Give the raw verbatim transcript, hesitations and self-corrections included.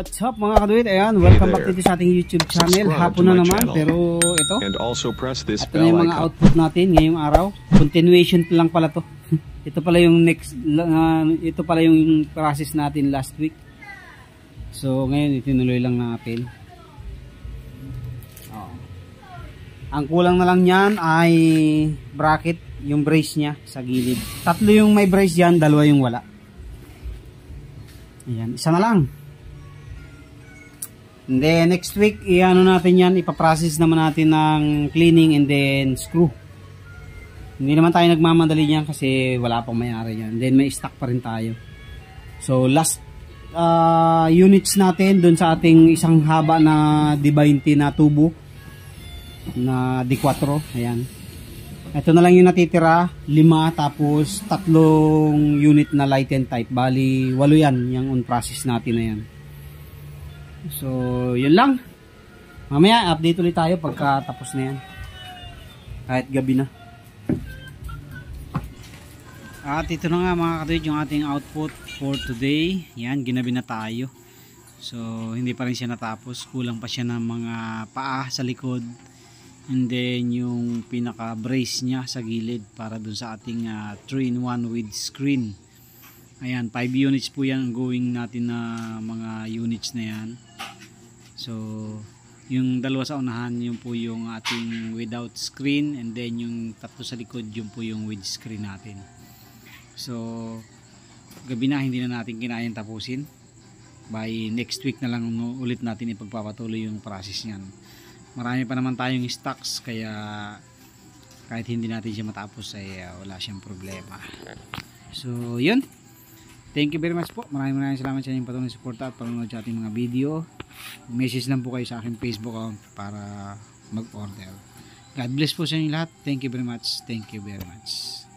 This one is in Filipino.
What's up mga kaduit? Ayan, welcome back dito sa ating YouTube channel. Hapon na naman, pero ito. And also press this ito na yung mga output natin ngayong araw. Continuation lang pala to. Ito pala yung next, uh, ito pala yung process natin last week. So ngayon itinuloy lang natin. Oh. Ang kulang na lang yan ay bracket, yung brace nya sa gilid. Tatlo yung may brace yan, dalawa yung wala. Ayan, isa na lang. And then next week, i-ano natin yan, ipaprocess naman natin ng cleaning and then screw. Hindi naman tayo nagmamadali niyan kasi wala pang may-ari yan. And then may stock pa rin tayo. So last uh, units natin dun sa ating isang haba na D twenty na tubo na D four. Ayan. Ito na lang yung natitira, lima, tapos tatlong unit na lighten type. Bali, walo yan, yung on process natin na yan. So, yun lang. Mamaya, update ulit tayo pagka tapos na yan. Kahit gabi na. At ito na nga mga katuwid, yung ating output for today. Yan, ginabi na tayo. So, hindi pa rin siya natapos. Kulang pa siya ng mga paa sa likod. And then, yung pinaka-brace niya sa gilid para dun sa ating uh, three in one with screen. Ayan, five units po yan going natin na mga units na yan. So, yung dalawa sa unahan, yun po yung ating without screen. And then yung tatlo sa likod, yun po yung with screen natin. So, gabi na, hindi na natin kinayang tapusin. By next week na lang ulit natin ipagpapatuloy yung process niyan. Marami pa naman tayong stocks, kaya kahit hindi natin siya matapos ay uh, wala siyang problema. So, yun. Thank you very much po. Maraming maraming salamat sa inyong patuloy suporta at panonood sa ating mga video. Message lang po kayo sa aking Facebook account para mag-order. God bless po sa inyo lahat. Thank you very much. Thank you very much.